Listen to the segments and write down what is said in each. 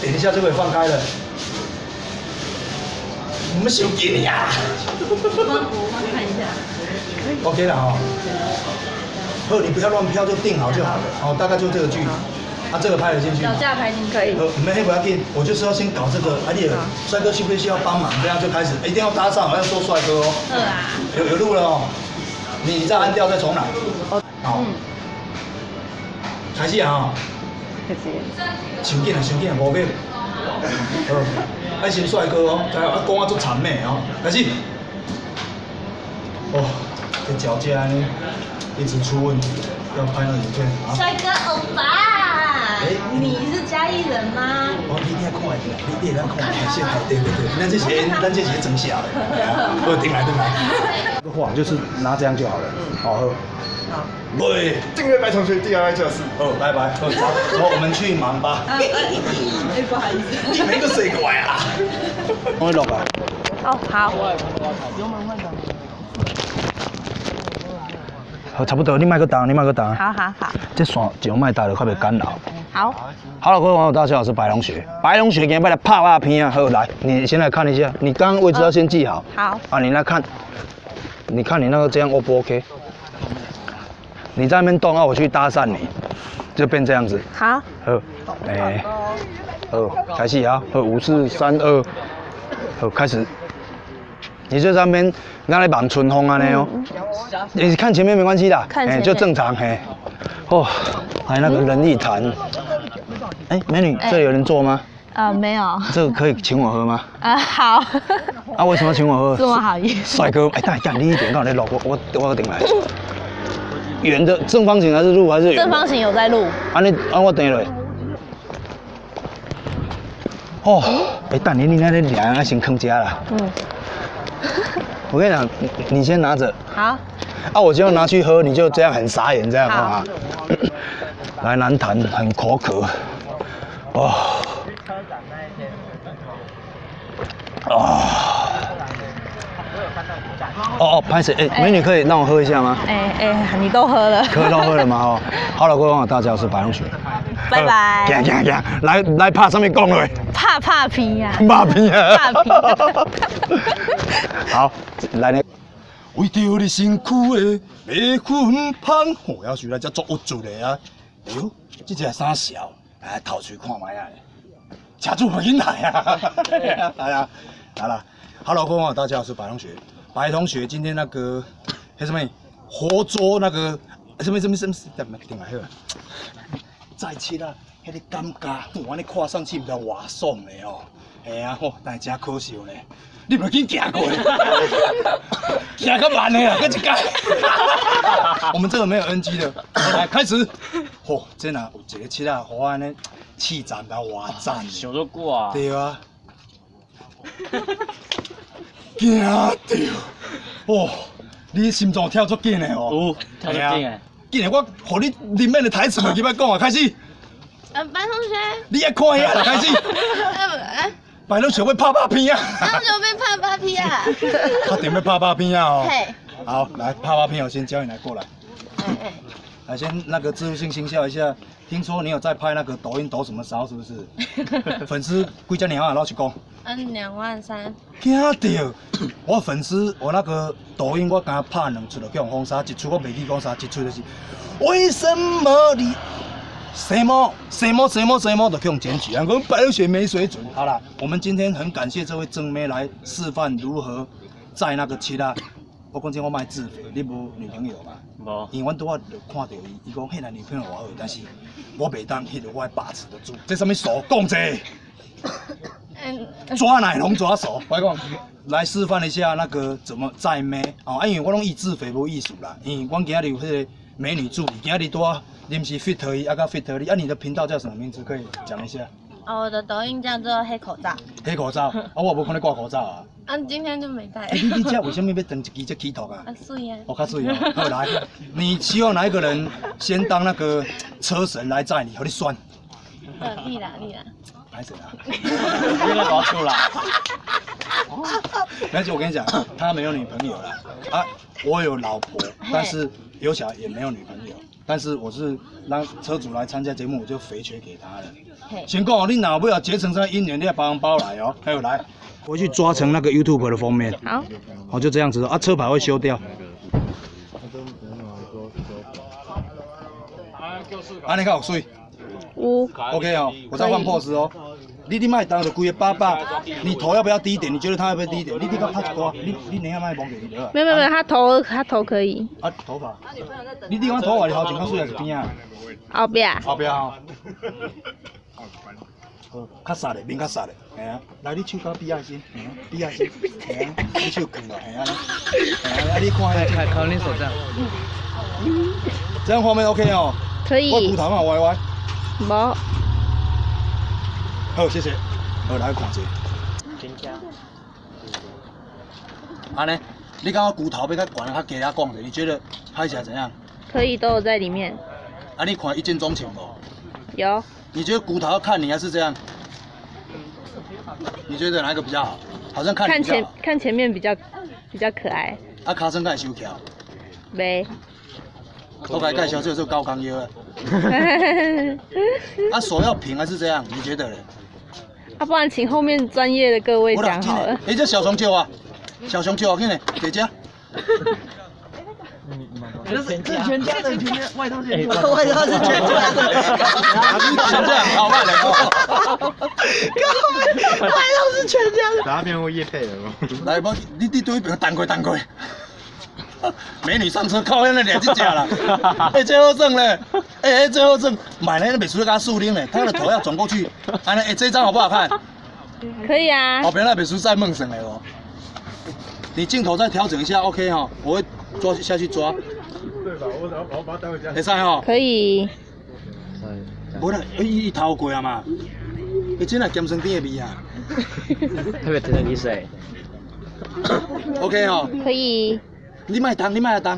点一下就可以放开了。我们手给你啊！ 我看一下。 OK 了哈。好，你不要乱飘，就定好就好了。好，大概就这个距离。啊，这个拍得进去吗？ 脚架拍进可以。 你们黑不要紧，我就是要先搞这个。而且帅哥需不需要帮忙？这样就开始，一定要搭上，要说帅哥哦。有录了哦。你再按掉再重来。好。开始啊！ 开始。 上紧啊，上紧啊，5秒。好，爱先帅哥哦，啊讲啊足谄媚哦，开始。哦，这脚架呢一直出问题，要拍那影片啊。 帅哥欧巴，你是嘉义人吗？ 哦，你一定要看一下，你一定要看一下，对，咱这些真小的，我顶来。这个画就是拿这样就好了，好。对， 订阅白同学 DIY 教室。 哦，拜拜，走，我们去忙吧。 不好意思。 你没个水怪啊？我会录啊。 哦，好。 好，差不多，你麦个打。 好。 这线上麦打就较袂干扰。 好。 好了，各位网友，大家好，我是白龙学。白龙学今天要来拍片啊！好，来，你先来看一下，你刚刚位置要先记好。 好。 啊，你来看，你看你那个这样 O 不 OK？ 你在那边动啊，我去搭讪你，就变这样子。 好。 好，好，开始啊！好，5、4、3、2，好，开始。你就在那边，刚才望春风安尼哦。你看前面没关系的，就正常嘿。哦，还有那个人力谈。美女，这里有人坐吗？ 没有。 这个可以请我喝吗？ 好。 啊，为什么要请我喝？ 这么好意思。 帅哥，干你一点，刚好在录我顶来。圆的正方形还是路还是圆？ 正方形有在录。 我等了。哦，等你那两个先坑家了。我跟你讲，你先拿着。 好。 我就要拿去喝，你就这样很傻眼这样啊。来南坛很口渴。拍谁？美女可以让我喝一下吗？ 你都喝了。 可以都喝了吗？哦，好了，各位网友，大家好，我是白龙雪。 拜拜。 行，来拍上面讲了。 拍片呀。 拍片啊。 拍片。 好，来呢。为着你身躯的每分芳，我要是来这做有趣的啊。哎呦，这只啥小？来头槌看卖啊！车主不进来啊！来啊，来了。Hello， 各位网友，大家好，我是白同学。白同学，今天那个什么活捉那个什么，再顶来好。再切啦，迄个感觉，我你看上去唔知偌爽的哦。但是真可惜呢，你唔紧行过，行较慢的啦，搁一届。我们这个没有 NG 的，来开始。这哪有一个切啊，我安尼气站到偌赞。 想足久啊。 对啊。惊到！你心脏跳足紧的哦。 有，跳足紧的。 紧的，我互你里面的台词就要讲啊，开始。 白同学。 你爱看遐啦，开始。白同学要拍片啊。 白同学要拍片啊。 确定要拍片啊哦。 嘿。 好，来拍片，我先教你来过来。来，先那个植入性行销一下。听说你有在拍那个抖音抖什么烧是不是？粉丝几只鸟啊？老实讲。 23000。 惊到！我粉丝，我那个抖音我刚拍2出就叫封杀，一出我袂记讲啥，一出就是为什么你什么就叫检举啊！我们白雪没水准。好啦，我们今天很感谢这位正妹来示范如何在那个其他。我讲真，我卖自肥，你无女朋友嘛？ 无。 因为阮拄仔就看到伊讲迄个女朋友偌好，但是我袂当迄个我把持得住。这什么手讲者？抓奶龙抓手，我讲来示范一下那个怎么载妹哦。因为我拢以自肥无艺术啦，因为阮今仔日有迄个美女助理，今仔日拄仔临时 fit 伊，甲 fit 你。你的频道叫什么名字？可以讲一下。 我的抖音叫做黑口罩。 黑口罩？我无看你挂口罩啊。 今天就没戴。 你这为什么要登一支这起头啊？ 水啊。 较水哦。好来，你希望哪一个人先当那个车神来载你，和你算？ 你啦。 拍谁啊？ 你个搞错啦！ 而且我跟你讲，他没有女朋友了啊，我有老婆，但是有小孩也没有女朋友。 但是我是让车主来参加节目，我就肥缺给他了。 嘿先讲哦，你哪不要结成这姻缘，你要包红包来哦。还有来，回去抓成那个 YouTube 的封面。 好， 好，就这样子哦。啊，车牌会修掉。啊，你看有水。 五 OK 哦，我再换 pose 哦。你卖当着规个爸爸，你头要不要低一点？你觉得他要不要低一点？你个拍一挂，你等下卖蒙给你得。 没有，他头可以。 啊，头发。你地方头发你头前较水还是边啊？ 后边。 后边吼。较煞嘞，面较煞嘞，系啊。来，你手到比爱心，比爱心，系啊。你手扛落，系啊。啊，你看， 靠你手这样。 这样画面 OK 哦。 可以。 我骨头嘛歪歪。 无。 好，谢谢。好，来看一下。 真假？ 安尼，你感觉骨头要较悬较低啊讲者，你觉得拍起来怎样？ 可以，都有在里面。 啊，你看一见钟情不？ 有。 你觉得骨头要看你还是这样？你觉得哪一个比较好？好像看你比较好。 看前面比较可爱。 啊，卡身敢收起来？ 没。 我给你介绍，这个是高钢腰的。啊，手要平还是这样？你觉得呢？ 啊，不然请后面专业的各位讲好了。 哎，这小熊球啊，小熊球啊，看呢，姐姐。 这是全家的，外套是全家的，全家好卖的哦。 外套是全家的。 哪边会业配了吗？ 来，你对边等过。美女上车靠那两只脚了，哎，最后证嘞，哎，最后证买了那美术家树林嘞，他的头要转过去，哎，这张好不好看？ 可以啊。 哦，别那美术在梦神嘞哦。你镜头再调整一下 ，OK 哈，我会抓下去抓。对吧？我把它带回家。可以哈。 可以。 无啦，伊头过啊嘛，伊真系咸酸甜的味啊。 特别甜的水。 OK 哈。 可以。 你卖当，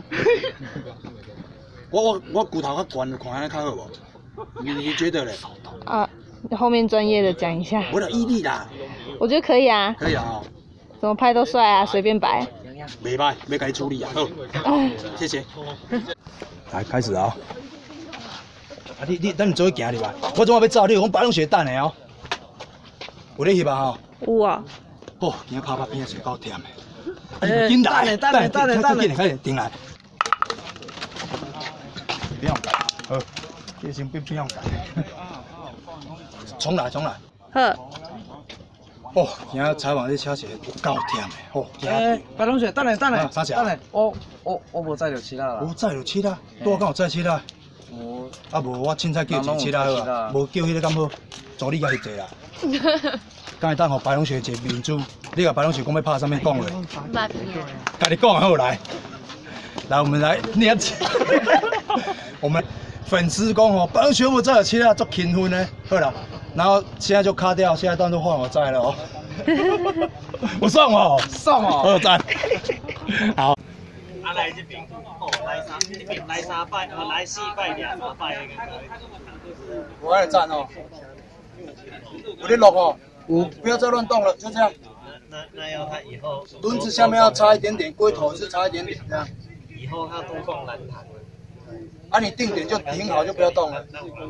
我骨头较悬，看安尼较好无？你觉得嘞？ 啊，后面专业的讲一下。 我的毅力啦。 我觉得可以啊。 可以啊。 怎么拍都帅啊，随便摆。 袂歹，要该处理啊。好，谢谢。来，开始啊！啊，等你做去行入来。我怎么要走？你有讲白龙雪等的哦。有咧翕啊吼？ 有啊。 哦，今仔拍片是够甜的。紧来，等来，顶来。不用改，好，这先不用改。重来。 好。 哦，今仔采访这车是有够甜的，哦。 白龙雪，等下， 啥事？ 我无载着其他啦。 无载着其他，多敢有载其他？ 无。 啊无，我凊彩叫一个其他好啊，无叫迄个敢好，助理家翕者啦。刚才等互白龙雪一个面子，你甲白龙雪讲要拍啥物讲话？甲你讲好来，来我们来念。我们粉丝讲哦，白龙雪我载有其他做勤奋呢，好了。然后现在就卡掉，现在当然换我载了哦。我送哦，我赞。好。 啊来这边，哦来三拜，来4拜2、3拜那个。 我来赞哦。有咧录哦。不要再乱动了，就这样。 那要他以后轮子下面要插一点点，龟头是插一点点这样。 以后他多放蓝弹。 啊，你定点就停好，就不要动了。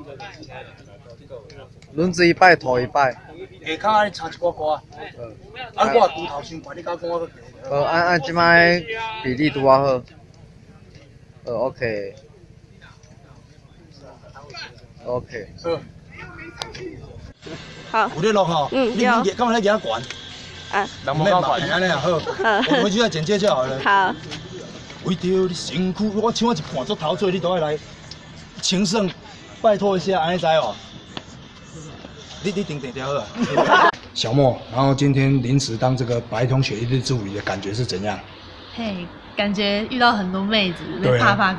轮子一摆，头一摆。 下骹你插一挂挂。啊，我骨头伤悬，你甲讲我个。 按即摆比例拄啊好。OK。OK。 好。 有咧录吼？ 有。 你干嘛咧压悬？ 啊。人无够快。 安尼啊好。我回去再剪接就好了。 好。 为着你身躯，我请我一盘做陶醉，你都要来情圣，拜托一下，安尼知哦。你定调好啊。小莫，然后今天临时当这个白同学一日助理的感觉是怎样？ 嘿，感觉遇到很多妹子，被怕。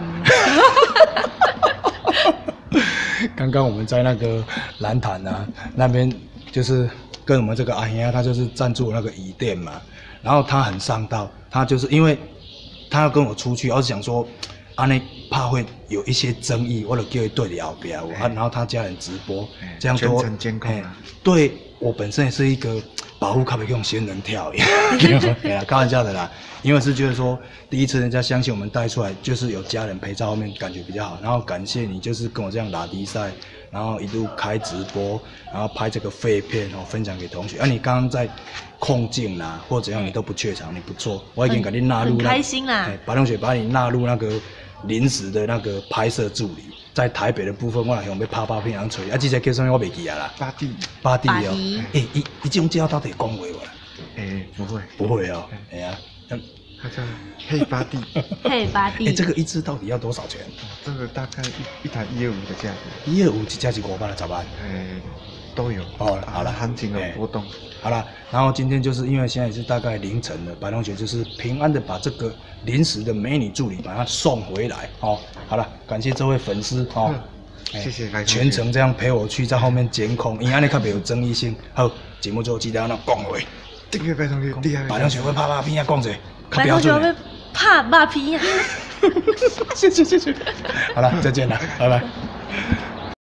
刚刚我们在那个蓝潭啊那边，就是跟我们这个阿兄他就是赞助那个椅垫嘛，然后他很上道，他就是因为他要跟我出去，我是想说，安尼怕会有一些争议，我就叫他对在后边，然后他家人直播，这样多， 全程监控。 对我本身也是一个保护咖啡用仙人跳一样，对啊，开玩笑的啦。因为是觉得说，第一次人家相信我们带出来，就是有家人陪在后面，感觉比较好。然后感谢你，就是跟我这样打比赛，然后一路开直播，然后拍这个废片哦，分享给同学。你刚刚在控镜啦，或怎样，你都不怯场，你不错。我已经给你纳入很开心啦。 白同学把你纳入那个临时的那个拍摄助理。在台北的部分，我来想要拍片人吹，这个叫什么我袂记啊啦。巴蒂哦，伊这种叫到底讲话无？ 不会， 不会哦，哎呀， 它叫黑巴蒂。 黑巴蒂。 这个一支到底要多少钱？ 这个大概一台125的价格。 125一架是500还是10万？ 都有。 哦，好了， 行情有波动。 好了，然后今天就是因为现在也是大概凌晨了，白同学就是平安的把这个临时的美女助理把她送回来哦。好了，感谢这位粉丝哦， 谢谢白同学全程这样陪我去在后面监控，因为安尼较没有争议性。好，节目最后记得要那讲话。 这个白同学厉害。 白同学会拍片啊，讲者， 白同学会拍马屁啊。 谢谢。好了，再见了，拜拜。